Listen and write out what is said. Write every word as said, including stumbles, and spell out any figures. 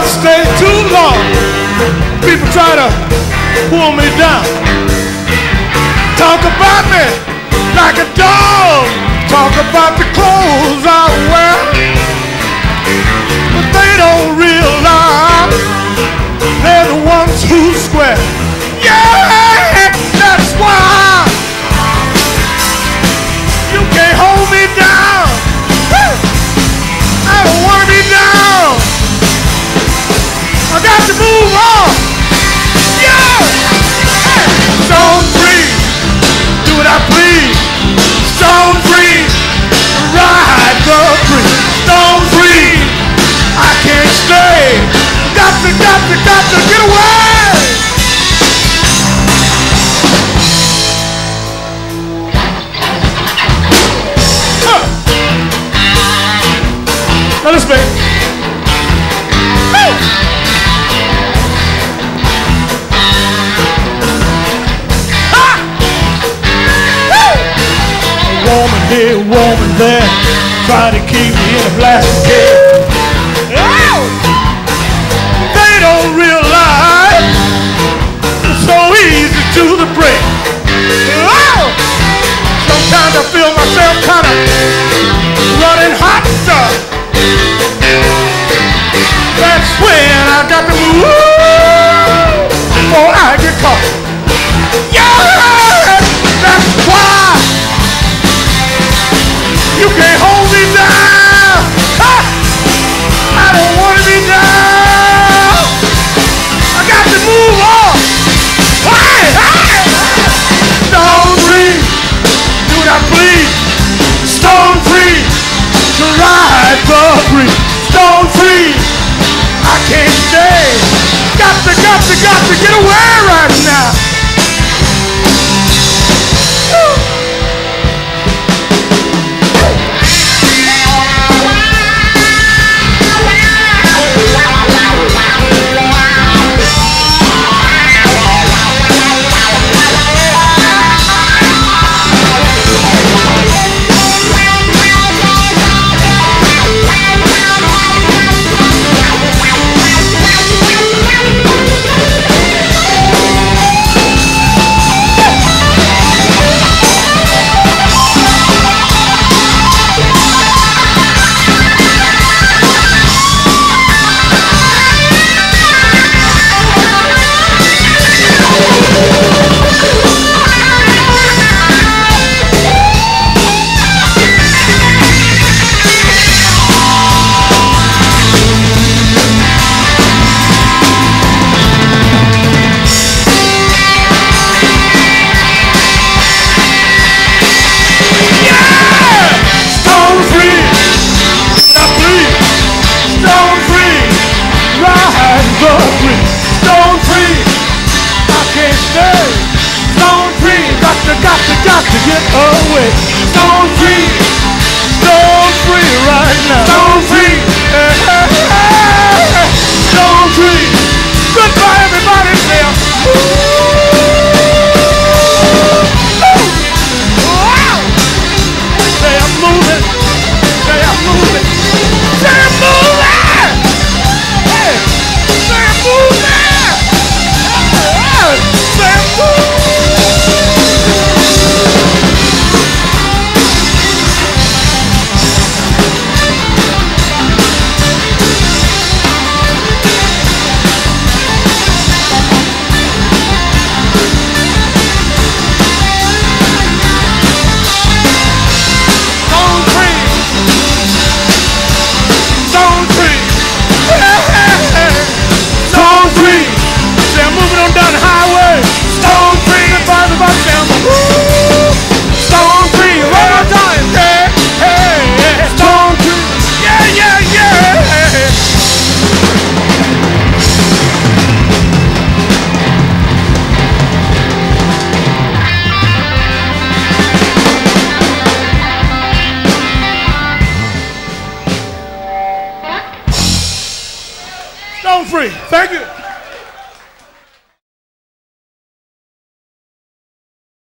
stay too long. People try to pull me down. Talk about me like a dog. Talk about the clothes I wear. But they don't realize they're the ones who square. Yeah, that's why you can't hold me down. I don't want to be down. I got to move on. Yeah. Hey. Stone free, do what I please. Stone free, ride the free. Stone free, I can't stay. Got to, got to, got to get away. Huh. Now listen, baby. Hey. Woman here, woman there, try to keep me in a plastic cage. Oh! They don't realize it's so easy to the break. Oh! Sometimes I feel myself kind of running hot stuff. That's when I got to move before I get caught. Yeah! That's why you can't hold me down. Ha! I don't want to be down. I got to move on. Hey, hey. Stone free, do what I please. Stone free, to ride the free. Stone free, I can't stay. Got to, got to, got to get away right now. Got to get away. Stone free, stone free right now. Stone free, hey, hey, hey. Stone free. Goodbye, everybody. Say I'm Say I'm moving. Say I'm moving. Say I'm moving. Hey, say I'm moving. Say I'm moving. Free. Thank you.